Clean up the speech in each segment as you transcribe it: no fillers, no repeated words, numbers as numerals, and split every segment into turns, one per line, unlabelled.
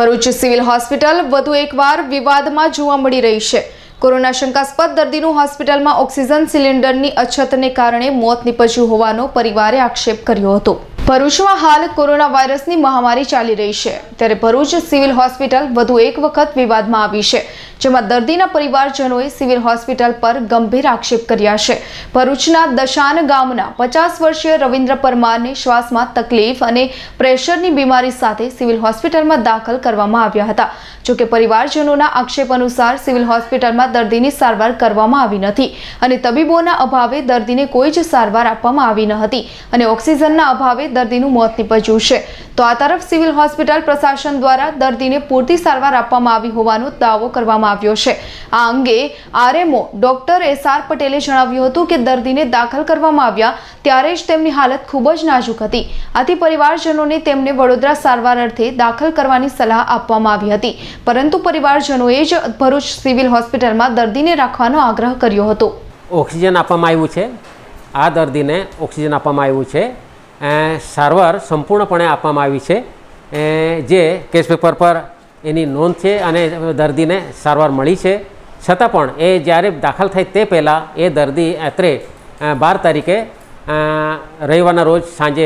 Bharuch civil hospital વધુ એકવાર વિવાદમાં જોવા મળી રહી છે। કોરોના શંકાસ્પદ દર્દીનું હોસ્પિટલમાં ઓક્સિજન સિલિન્ડરની અછતને કારણે મોત નીપજ્યું હોવાનો પરિવારે આક્ષેપ કર્યો હતો। ભરૂચમાં હાલ કોરોના વાયરસની મહામારી ચાલી રહી છે, ત્યારે ભરૂચ સિવિલ હોસ્પિટલ વધુ એક વખત વિવાદમાં આવી છે, જેમાં દર્દીના પરિવારજનોએ સિવિલ હોસ્પિટલ પર ગંભીર આક્ષેપ કર્યા છે। ભરૂચના દશાન ગામના 50 વર્ષીય રવિન્દ્ર પરમારને શ્વાસમાં તકલીફ અને પ્રેશરની બીમારી સાથે સિવિલ હોસ્પિટલમાં દાખલ કરવામાં આવ્યા હતા। જોકે પરિવારજનોના આક્ષેપ અનુસાર સિવિલ હોસ્પિટલમાં દર્દીની સારવાર કરવામાં આવી નથી અને તબીબોના અભાવે દર્દીને કોઈ જ સારવાર આપવામાં આવી ન હતી અને ઓક્સિજનના અભાવે દર્દીનું મોત નીપજ્યું છે। તો આ તરફ સિવિલ હોસ્પિટલ પ્રશાસન દ્વારા દર્દીને પૂરતી સારવાર આપવામાં આવી હોવાનો દાવો કરવામાં આવ્યો છે। આ અંગે આરએમઓ ડોક્ટર એસઆર પટેલે જણાવ્યું હતું કે દર્દીને દાખલ કરવામાં આવ્યા ત્યારે જ તેમની હાલત ખૂબ જ નાજુક હતી, આથી પરિવારજનોને તેમને વડોદરા સારવાર અર્થે દાખલ કરવાની સલાહ આપવામાં આવી હતી, પરંતુ પરિવારજનોએ જ ભરૂચ સિવિલ હોસ્પિટલમાં દર્દીને રાખવાનો આગ્રહ કર્યો હતો।
ઓક્સિજન આપવામાં આવ્યું છે, આ દર્દીને ઓક્સિજન આપવામાં આવ્યું છે, સારવાર સંપૂર્ણપણે આપવામાં આવી છે, જે કેસ પેપર પર એની નોંધ છે અને દર્દીને સારવાર મળી છે। છતાં પણ એ જ્યારે દાખલ થાય તે પહેલાં એ દર્દી અત્રે 12 તારીખે રવિવારના રોજ સાંજે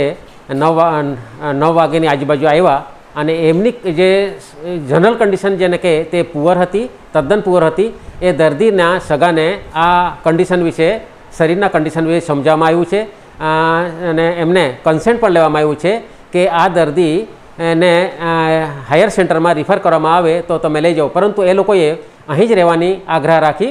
9 વાગ્યાની આજુબાજુ આવ્યા અને એમની જે જનરલ કન્ડિશન જેને કે તે પુઅર હતી, તદ્દન પુઅર હતી। એ દર્દીના સગાને આ કન્ડિશન વિશે, શરીરના કન્ડિશન વિશે સમજાવવામાં આવ્યું છે અને એમને કન્સેન્ટ પણ લેવામાં આવ્યું છે કે આ દર્દીને હાયર સેન્ટરમાં રિફર કરવામાં આવે તો તમે લઈ જાઓ, પરંતુ એ લોકોએ અહીં જ રહેવાની આગ્રહ રાખી।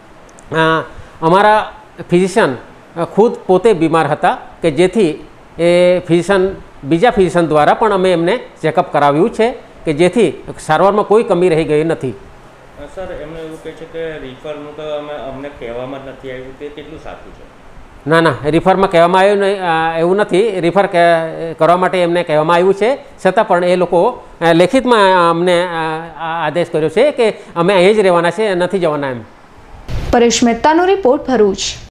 અમારા ફિઝિશિયન ખુદ પોતે બીમાર હતા કે જેથી એ બીજા ફિઝિશિયન દ્વારા પણ અમે એમને ચેકઅપ કરાવ્યું છે કે જેથી સારવારમાં કોઈ કમી રહી ગઈ નથી।
સર, એમને એવું કહે છે કે રિફરનું તો અમને કહેવામાં જ નથી આવ્યું, તે કેટલું સાચું છે?
ના ના, રિફરમાં કહેવામાં આવ્યું એવું નથી, રિફર કરવા માટે એમને કહેવામાં આવ્યું છે, છતાં પણ એ લોકો લેખિતમાં અમને આદેશ કર્યો છે કે અમે અહીં જ રહેવાના છે, નથી જવાના એમ।
પરેશ મહેતાનો રિપોર્ટ, ભરૂચ।